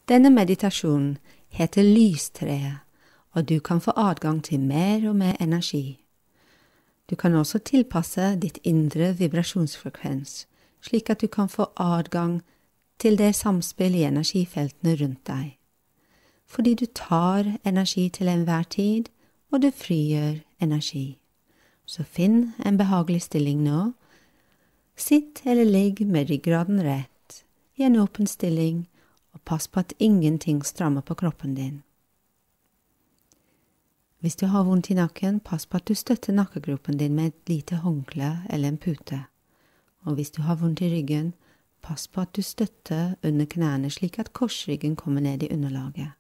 Denne meditasjonen heter lystreet, og du kan få adgang til mer og mer energi. Du kan også tilpasse ditt indre vibrasjonsfrekvens, slik at du kan få adgang til det samspill i energifeltene rundt deg. Fordi du tar energi til enhver tid, og du frigjør energi. Så finn en behagelig stilling nå. Sitt eller ligg med ryggraden rett, i en åpen stilling, og pass på at ingenting strammer på kroppen din. Hvis du har vondt i nakken, pass på at du støtter nakkegropen din med et lite håndkle eller en pute. Og hvis du har vondt i ryggen, pass på at du støtter under knærne slik at korsryggen kommer ned i underlaget.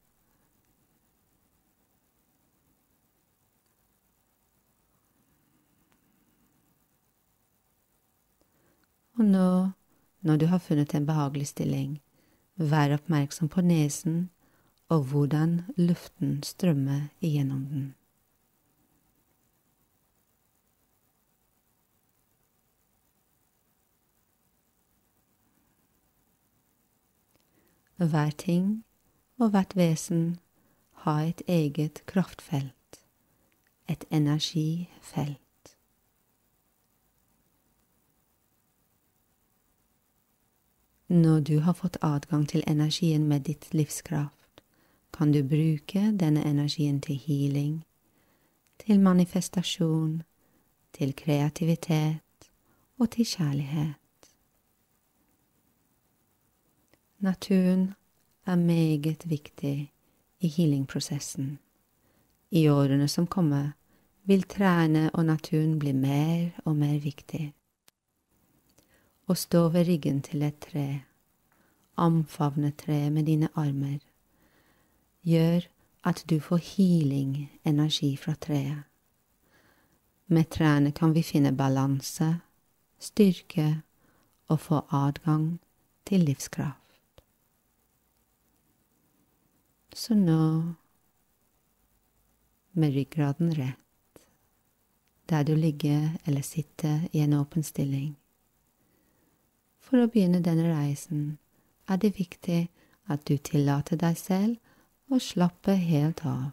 Og nå, når du har funnet en behagelig stilling, vær oppmerksom på nesen og hvordan luften strømmer igjennom den. Hver ting og hvert vesen har et eget kraftfelt, et energifelt. Når du har fått adgang til energien med ditt livskraft, kan du bruke denne energien til healing, til manifestasjon, til kreativitet og til kjærlighet. Naturen er meget viktig i healingprosessen. I årene som kommer vil trærne og naturen bli mer og mer viktig. Å stå ved ryggen til et tre, omfavne treet med dine armer, gjør at du får healing-energi fra treet. Med trærne kan vi finne balanse, styrke og få adgang til livskraft. Så nå, med ryggraden rett, der du ligger eller sitter i en åpen stilling. For å begynne denne reisen er det viktig at du tillater deg selv å slappe helt av.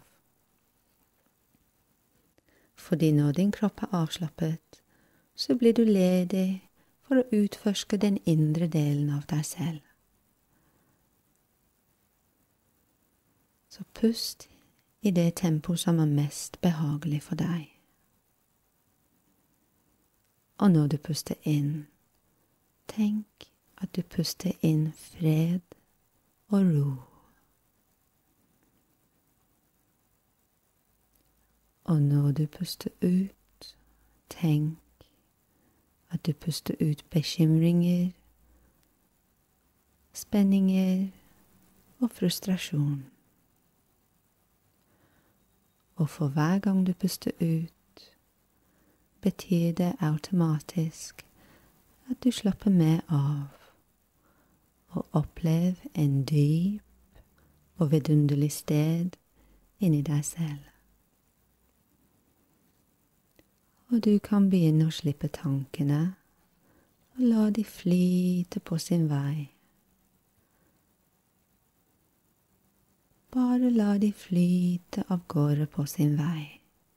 Fordi når din kropp er avslappet, så blir du ledig for å utforske den indre delen av deg selv. Så pust i det tempo som er mest behagelig for deg. Og når du puster inn, tenk at du puster inn fred og ro. Og når du puster ut, tenk at du puster ut bekymringer, spenninger og frustrasjon. Og for hver gang du puster ut, betyr det automatisk at du slapper mer av og opplever en dyp og vidunderlig sted inni deg selv. Og du kan begynne å slippe tankene og la de flyte på sin vei. Bare la de flyte av gårde på sin vei.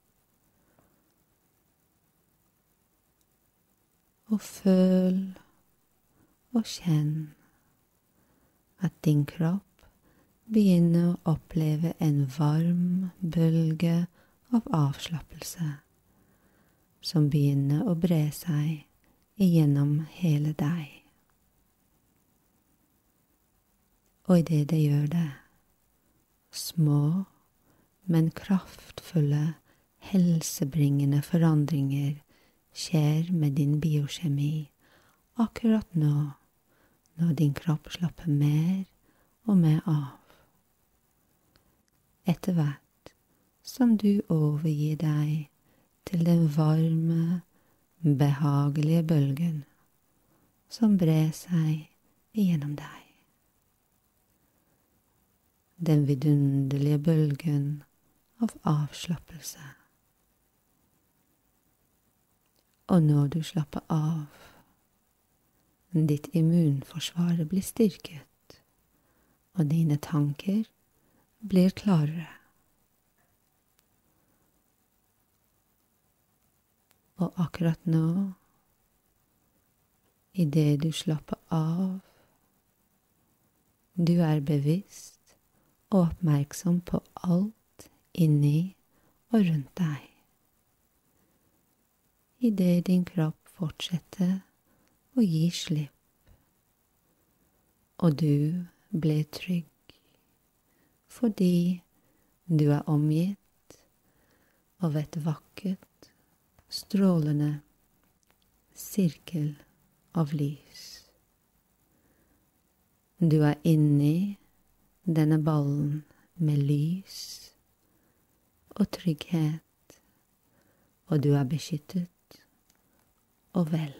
Og føl og kjenn at din kropp begynner å oppleve en varm bølge av avslappelse som begynner å bre seg igjennom hele deg. Og i det gjør det, små, men kraftfulle, helsebringende forandringer skjer med din biokjemi akkurat nå, når din kropp slapper mer og mer av. Etter hvert som du overgir deg til den varme, behagelige bølgen som brer seg igjennom deg. Den vidunderlige bølgen av avslappelse. Og når du slapper av, ditt immunforsvar blir styrket, og dine tanker blir klarere. Og akkurat nå, i det du slapper av, du bevisst og oppmerksom på alt inni og rundt deg. I det din kropp fortsetter å gi slipp, og du blir trygg, fordi du omgitt av et vakkert, strålende sirkel av lys. Du inni denne ballen med lys og trygghet, og du beskyttet og vel.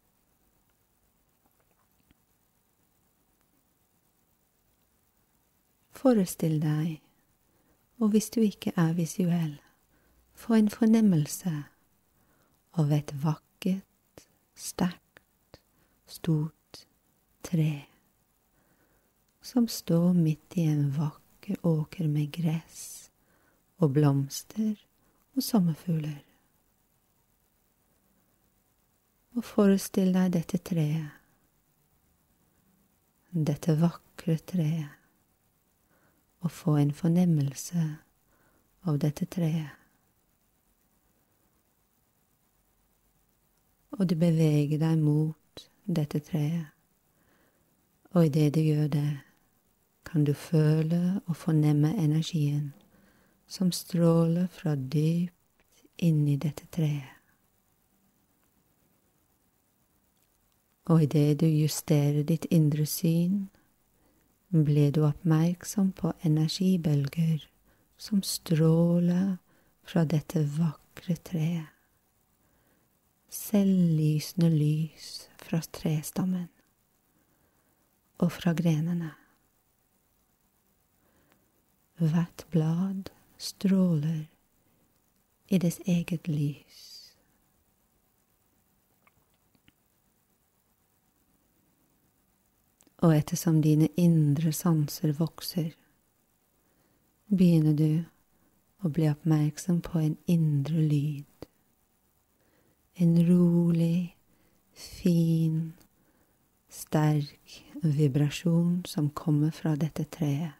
Forestill deg, og hvis du ikke visuell, få en fornemmelse av et vakkert, sterkt, stort tre som står midt i en vakker åker med gress og blomster og sommerfugler. Og forestill deg dette treet, dette vakre treet, og få en fornemmelse av dette treet. Og du beveger deg mot dette treet, og i det du gjør det, kan du føle og fornemme energien som stråler fra dypt inni dette treet. Og i det du justerer ditt indre syn, blir du oppmerksom på energibølger som stråler fra dette vakre treet. Selvlysende lys fra trestammen og fra grenene. Hvert blad stråler i dets eget lys. Og ettersom dine indre sanser vokser, begynner du å bli oppmerksom på en indre lyd. En rolig, fin, sterk vibrasjon som kommer fra dette treet.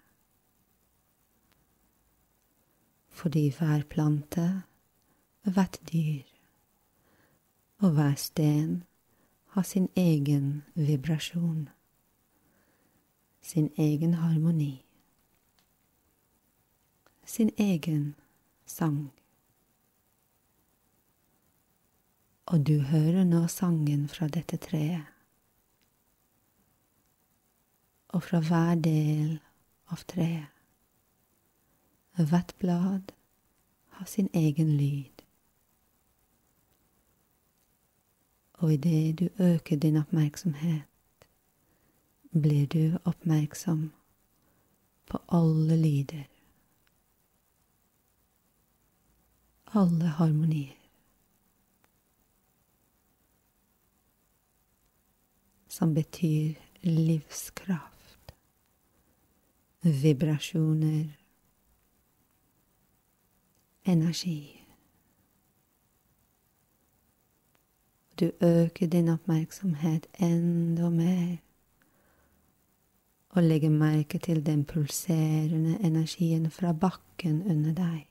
Fordi hver plante, hvert dyr og hver sten har sin egen vibrasjon, sin egen harmoni, sin egen sang. Og du hører nå sangen fra dette treet, og fra hver del av treet. Hvert blad har sin egen lyd. Og i det du øker din oppmerksomhet, blir du oppmerksom på alle lyder, alle harmonier, som betyr livskraft, vibrasjoner, energi. Du øker din oppmerksomhet enda mer, og legger merke til den pulserende energien fra bakken under deg.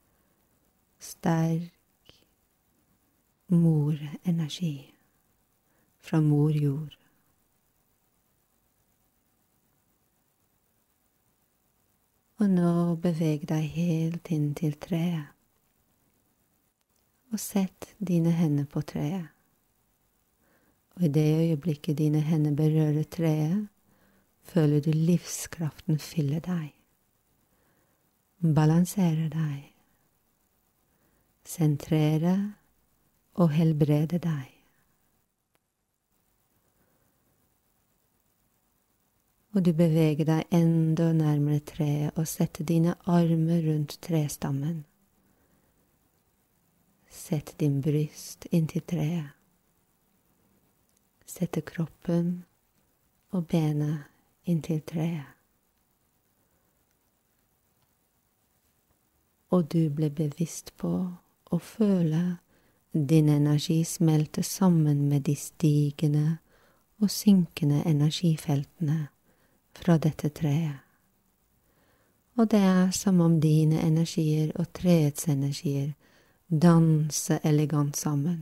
Sterk morenergi fra mor jord. Og nå beveg deg helt inn til treet, og sett dine hender på treet. Og i det øyeblikket dine hender berører treet, føler du livskraften fylle deg, balansere deg, sentrere og helbrede deg. Og du beveger deg enda nærmere treet og setter dine armer rundt trestammen. Sett din bryst inntil treet. Sette kroppen og benet inntil treet. og du ble bevisst på å føle din energi smelte sammen med de stigende og synkende energifeltene fra dette treet. Og det er som om dine energier og treets energier danser elegant sammen,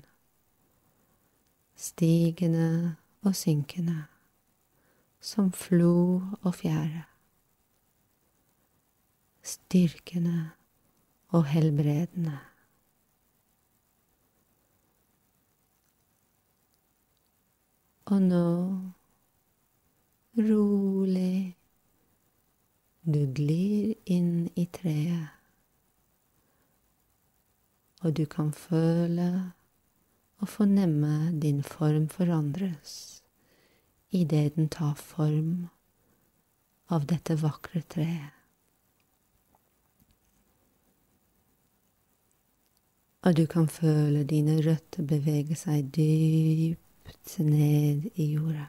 stigende og synkende, som flo og fjære, styrkende og helbredende. Og nå, rolig, du glir inn i treet, og du kan føle og fornemme din form forandres i det den tar form av dette vakre treet. Og du kan føle dine røtter bevege seg dypt ned i jorda.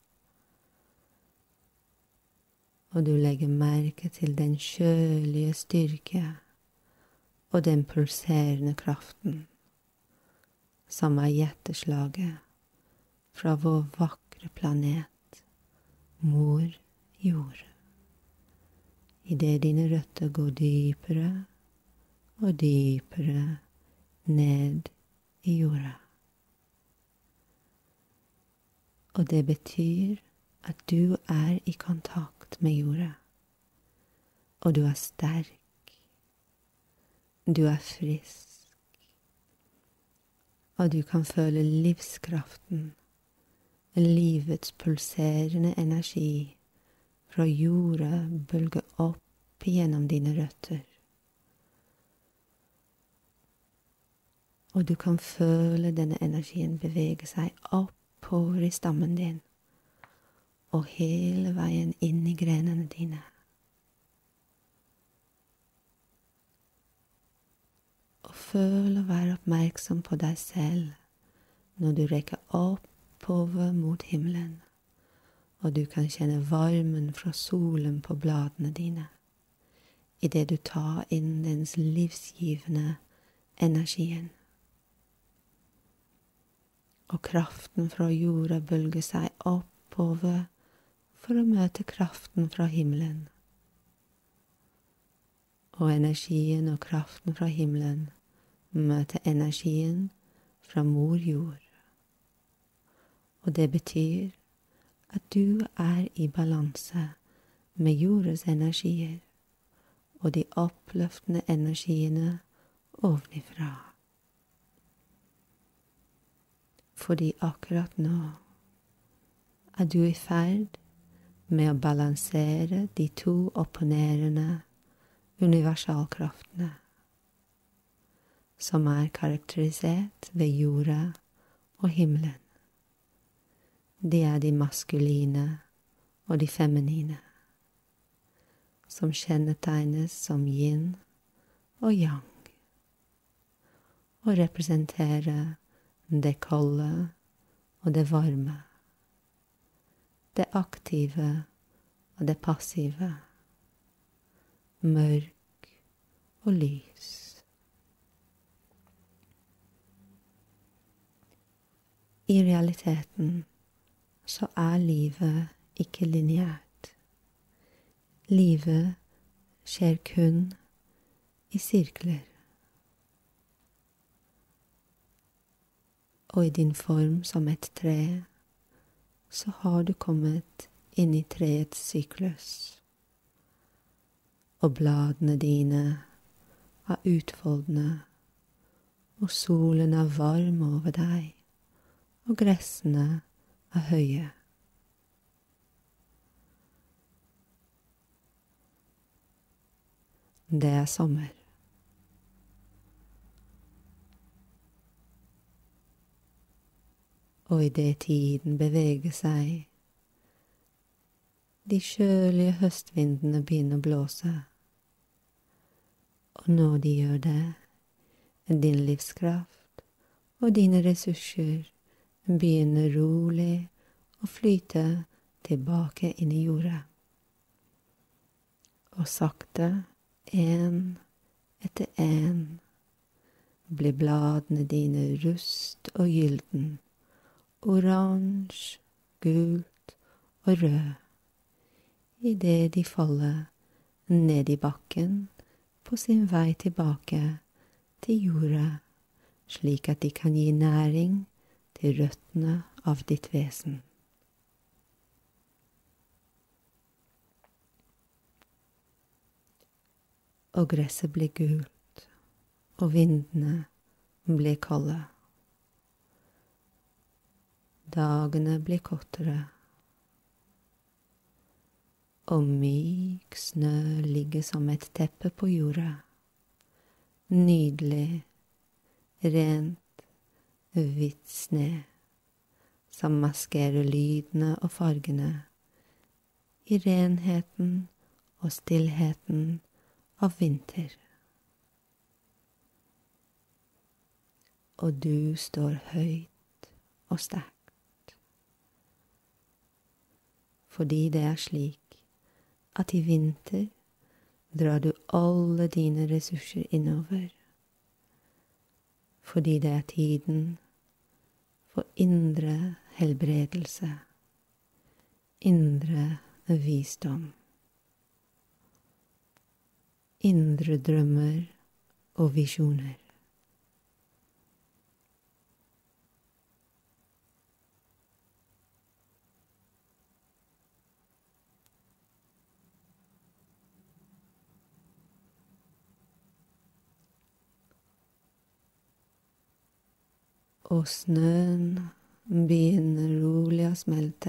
Og du legger merke til den kjølige styrke og den pulserende kraften som er hjerteslaget fra vår vakre planet, mor jord. I det dine røtter går dypere og dypere ned i jorda. Og det betyr at du er i kontakt med jorda, og du er sterk, du er frisk, og du kan føle livskraften, livets pulserende energi fra jorda bølge opp gjennom dine røtter. Og du kan føle denne energien bevege seg oppover i stammen din, og hele veien inn i grenene dine. Og føl og vær oppmerksom på deg selv når du rekker oppover mot himmelen, og du kan kjenne varmen fra solen på bladene dine, i det du tar inn dens livsgivende energien. Og kraften fra jorda bølger seg oppover for å møte kraften fra himmelen. Og energien og kraften fra himmelen møter energien fra mor jord. Og det betyr at du er i balanse med jordas energier og de oppløftende energiene ovenifra. Fordi akkurat nå er du i ferd med å balansere de to opponerende universalkraftene, som er karakterisert ved jorda og himmelen. De er de maskuline og de feminine, som kjennetegnes som yin og yang, og representerer det kolde og det varme, det aktive og det passive, mørk og lys. I realiteten så er livet ikke lineært. Livet skjer kun i sirkler. Og i din form som et tre, så har du kommet inn i treets syklus. Og bladene dine er utfoldende, og solen er varm over deg, og gressene er høye. Det er sommer. Og i det tiden beveger seg, de kjølige høstvindene begynner å blåse. Og når de gjør det, din livskraft og dine ressurser begynner rolig å flyte tilbake inn i jorda. Og sakte, en etter en blir bladene dine rust og gylden, oransje, gult og rød, i det de faller ned i bakken på sin vei tilbake til jorda, slik at de kan gi næring til røttene av ditt vesen. Og gresset blir gult, og vindene blir kalde. Dagene blir kortere, og myk snø ligger som et teppe på jorda. Nydelig, rent, hvitt sne, som maskerer lydene og fargene i renheten og stillheten av vinter. Og du står høyt og sterkt, fordi det er slik at i vinter drar du alle dine ressurser innover, fordi det er tiden for indre helbredelse, indre visdom, indre drømmer og visjoner. Og snøen begynner rolig å smelte,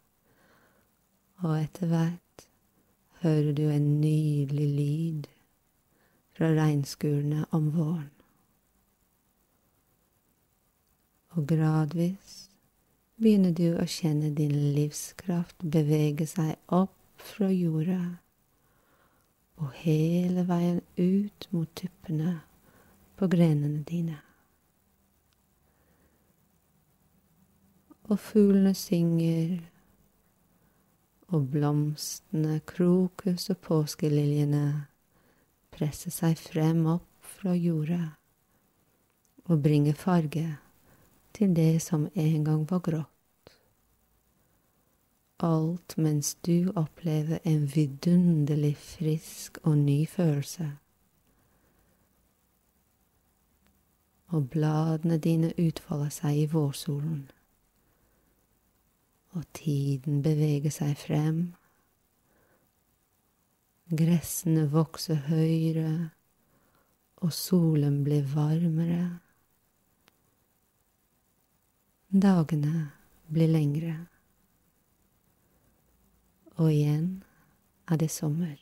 og etter hvert hører du en nydelig lyd fra regnskurene om våren. Og gradvis begynner du å kjenne din livskraft bevege seg opp fra jorda og hele veien ut mot tuppene på grenene dine. Og fuglene synger, og blomstene, krokus og påskeliljene presser seg frem opp fra jorda og bringer farge til det som en gang var grått. Alt mens du opplever en vidunderlig frisk og ny følelse. Og bladene dine utfolder seg i vårsolen. Og tiden beveger seg frem. Gressene vokser høyere, og solen blir varmere. Dagene blir lengre. Og igjen er det sommer.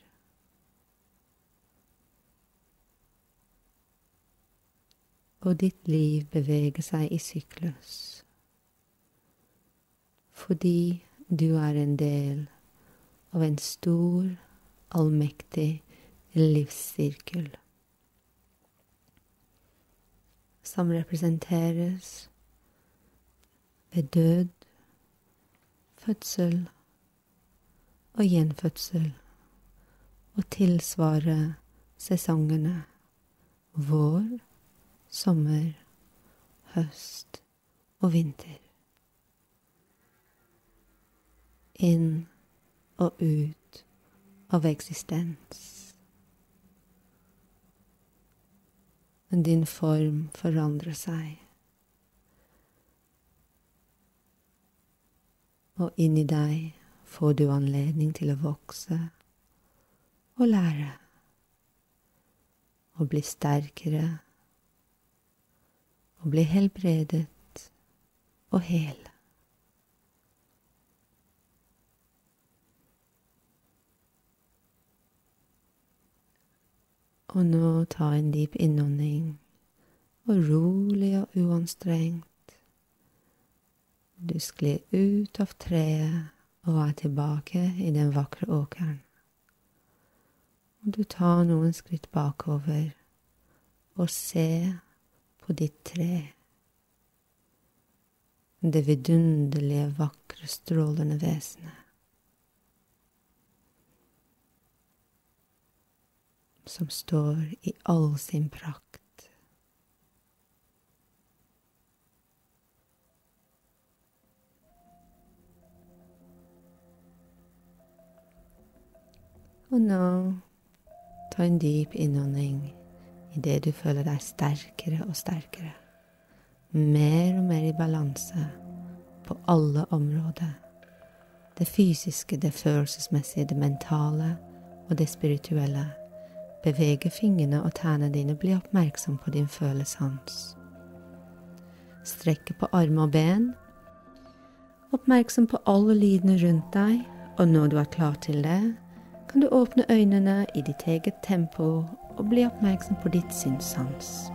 Og ditt liv beveger seg i syklus. Fordi du er en del av en stor, allmektig livssirkel, som representeres ved død, fødsel og gjenfødsel, og tilsvarer sesongene vår, sommer, høst og vinter. Inn og ut av eksistens. Din form forandrer seg. Og inni deg får du anledning til å vokse og lære. Og bli sterkere. Og bli helbredet og hel. Og nå ta en dyp innånding, og rolig og uanstrengt. Du sklir ut av treet og er tilbake i den vakre åkeren. Og du tar noen skritt bakover og ser på ditt tre. Det vidunderlige, vakre, strålende vesenet. som står i all sin prakt. Og nå ta en dyp innånding i det du føler deg sterkere og sterkere, mer og mer i balanse på alle områder. Det fysiske, det følelsesmessige, det mentale og det spirituelle. Bevege fingrene og tærne dine, bli oppmerksom på din følelseshans. Strekke på arm og ben, oppmerksom på alle lydene rundt deg, og når du er klar til det, kan du åpne øynene i ditt eget tempo og bli oppmerksom på ditt synssans.